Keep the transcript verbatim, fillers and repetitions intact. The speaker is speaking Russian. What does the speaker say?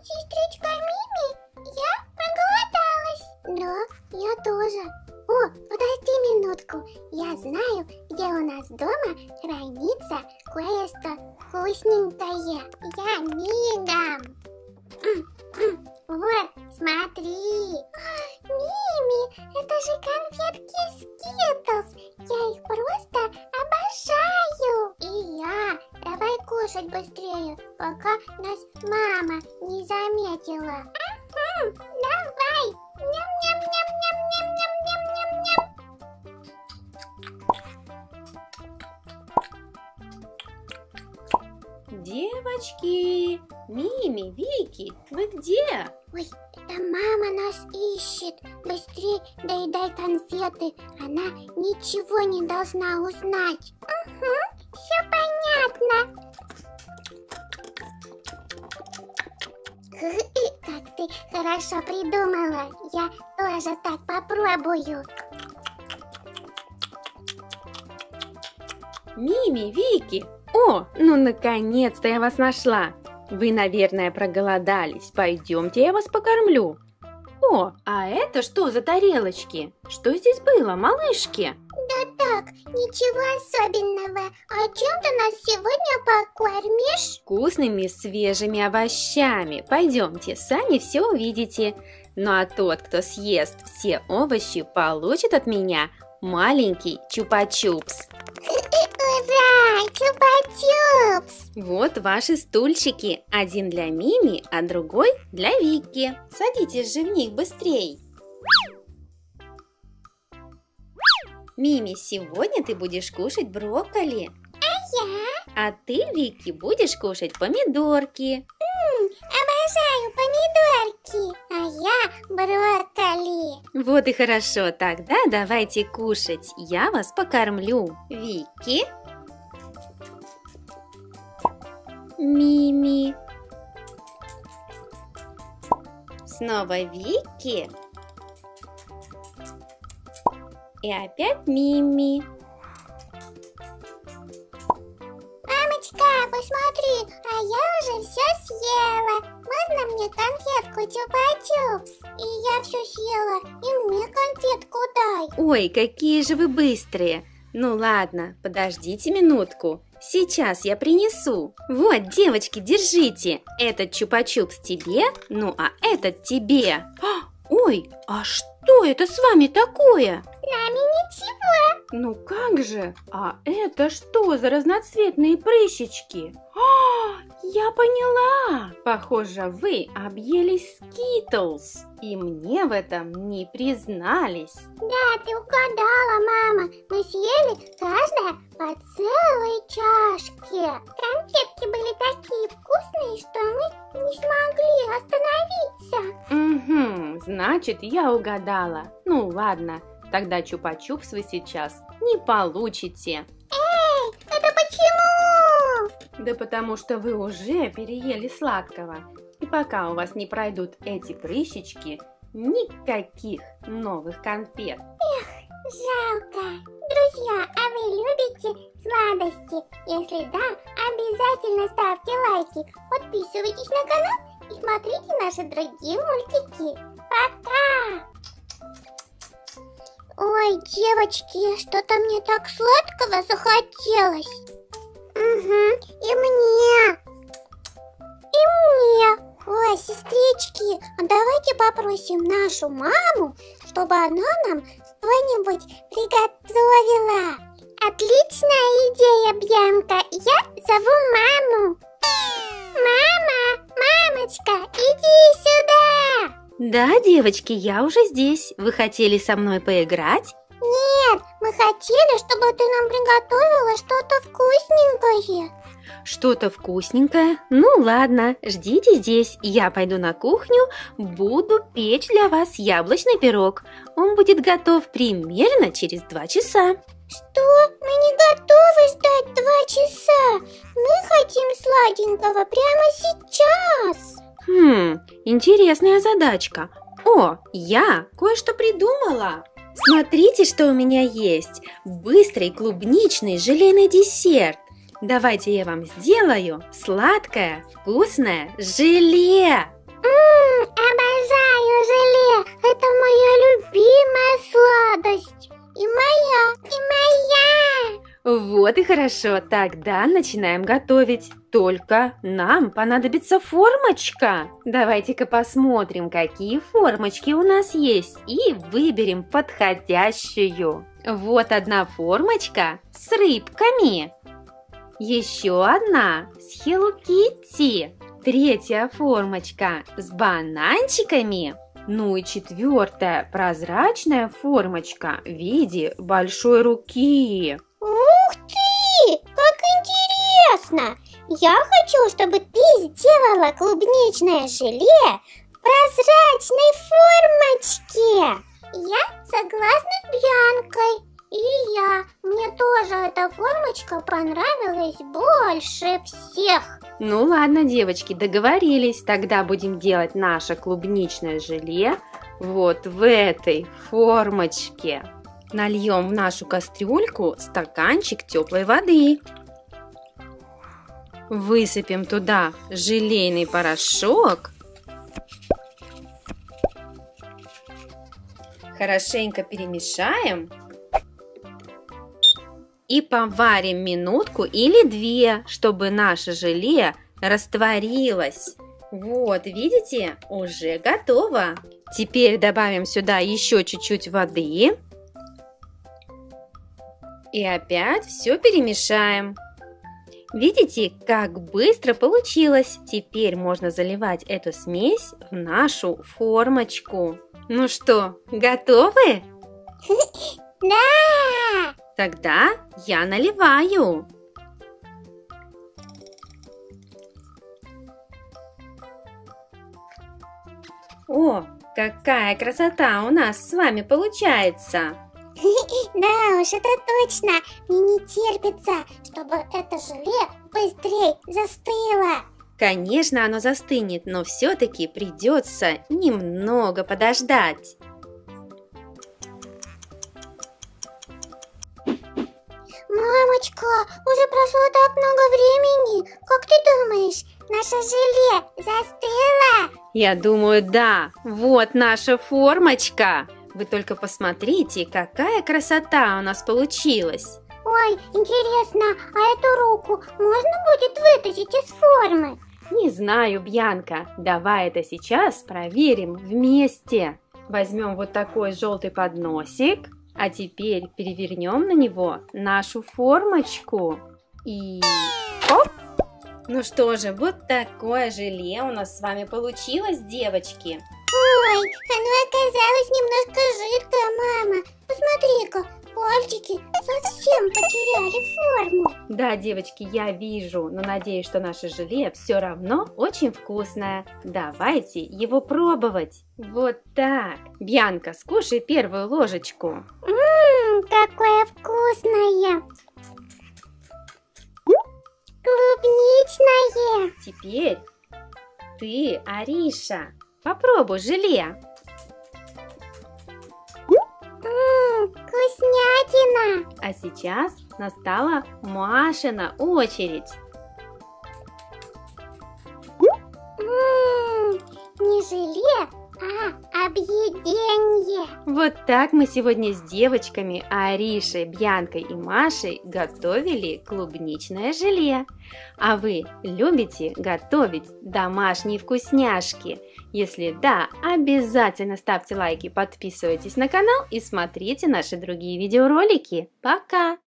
Сестричка Мими, я проголодалась. Да, я тоже. О, подожди минутку. Я знаю, где у нас дома хранится кое-что вкусненькое. Я мигом. Вот, смотри. Мими, это же конфетки Skittles. Я их просто обожаю. И я. Давай кушать быстрее, пока нас мама не заметила. Угу, давай. Ням-ням-ням-ням-ням-ням-ням-ням. Девочки, Мими, Вики, вы где? Ой, это мама нас ищет. Быстрей доедай конфеты. Она ничего не должна узнать. Угу, все понятно. Как ты хорошо придумала. Я тоже так попробую. Мими, Вики. О, ну наконец-то я вас нашла. Вы, наверное, проголодались. Пойдемте, я вас покормлю. О, а это что за тарелочки? Что здесь было, малышки? Да так, ничего особенного. А чем ты нас сегодня покормишь? Вкусными свежими овощами. Пойдемте, сами все увидите. Ну а тот, кто съест все овощи, получит от меня маленький чупа-чупс. Ура! Чупа-чупс! Вот ваши стульчики. Один для Мими, а другой для Вики. Садитесь же в них быстрей. Мими, сегодня ты будешь кушать брокколи. А я? А ты, Вики, будешь кушать помидорки. М, обожаю помидорки. А я брокколи. Вот и хорошо, тогда давайте кушать. Я вас покормлю. Вики. Мими. Снова Вики. И опять Мими. Мамочка, посмотри, а я уже все съела. Можно мне конфетку чупа-чупс? И я все съела, и мне конфетку дай. Ой, какие же вы быстрые. Ну ладно, подождите минутку. Сейчас я принесу. Вот, девочки, держите. Этот чупа-чупс тебе, ну а этот тебе. А, ой, а что это с вами такое? С нами ничего. Ну как же? А это что за разноцветные прыщички? А, я поняла. Похоже, вы объелись Skittles. И мне в этом не признались. Да, ты угадала, мама. Мы съели каждая по целой чашке. Конфетки были такие вкусные, что мы не смогли остановиться. Угу, значит, я угадала. Ну ладно, тогда чупа-чупс вы сейчас не получите. Эй, это почему? Да потому что вы уже переели сладкого. И пока у вас не пройдут эти прыщички, никаких новых конфет. Эх, жалко. Друзья, а вы любите сладости? Если да, обязательно ставьте лайки, подписывайтесь на канал и смотрите наши другие мультики. Пока! Ой, девочки, что-то мне так сладкого захотелось. Угу, и мне. И мне. Ой, сестрички, а давайте попросим нашу маму, чтобы она нам что-нибудь приготовила. Отличная идея, Бьянка. Я зову маму. Мама, мамочка, иди сюда. Да, девочки, я уже здесь. Вы хотели со мной поиграть? Нет, мы хотели, чтобы ты нам приготовила что-то вкусненькое. Что-то вкусненькое? Ну ладно, ждите здесь. Я пойду на кухню, буду печь для вас яблочный пирог. Он будет готов примерно через два часа. Что? Мы не готовы ждать два часа. Мы хотим сладенького прямо сейчас. Хм, интересная задачка. О, я кое-что придумала. Смотрите, что у меня есть. Быстрый клубничный желейный десерт. Давайте я вам сделаю сладкое, вкусное желе. Ммм, обожаю желе. Это моя любимая сладость. И моя, и моя. Вот и хорошо, тогда начинаем готовить. Только нам понадобится формочка. Давайте-ка посмотрим, какие формочки у нас есть, и выберем подходящую. Вот одна формочка с рыбками. Еще одна с Hello Kitty. Третья формочка с бананчиками. Ну и четвертая прозрачная формочка в виде большой руки. Ух ты! Как интересно! Я хочу, чтобы ты сделала клубничное желе в прозрачной формочке. Я согласна с Бьянкой. И я. Мне тоже эта формочка понравилась больше всех. Ну ладно, девочки, договорились. Тогда будем делать наше клубничное желе вот в этой формочке. Нальем в нашу кастрюльку стаканчик теплой воды. Высыпем туда желейный порошок. Хорошенько перемешаем. И поварим минутку или две, чтобы наше желе растворилось. Вот, видите, уже готово. Теперь добавим сюда еще чуть-чуть воды. И опять все перемешаем. Видите, как быстро получилось? Теперь можно заливать эту смесь в нашу формочку. Ну что, готовы? Да! Тогда я наливаю. О, какая красота у нас с вами получается! Да уж, это точно. Мне не терпится, чтобы это желе быстрее застыло. Конечно, оно застынет, но все-таки придется немного подождать. Мамочка, уже прошло так много времени. Как ты думаешь, наше желе застыло? Я думаю, да. Вот наша формочка. Вы только посмотрите, какая красота у нас получилась. Ой, интересно, а эту руку можно будет вытащить из формы? Не знаю, Бьянка. Давай это сейчас проверим вместе. Возьмем вот такой желтый подносик. А теперь перевернем на него нашу формочку. И оп! Ну что же, вот такое желе у нас с вами получилось, девочки. Ой, оно оказалось немножко жидкое, мама. Посмотри-ка, пальчики совсем потеряли форму. Да, девочки, я вижу, но надеюсь, что наше желе все равно очень вкусное. Давайте его пробовать. Вот так. Бьянка, скушай первую ложечку. Ммм, какое вкусное. Клубничное. Теперь ты, Ариша, попробуй желе. Ммм, вкуснятина. А сейчас настала Машина очередь. Ммм, не желе, а объеденье. Вот так мы сегодня с девочками Аришей, Бьянкой и Машей готовили клубничное желе. А вы любите готовить домашние вкусняшки? Если да, обязательно ставьте лайки, подписывайтесь на канал и смотрите наши другие видеоролики. Пока!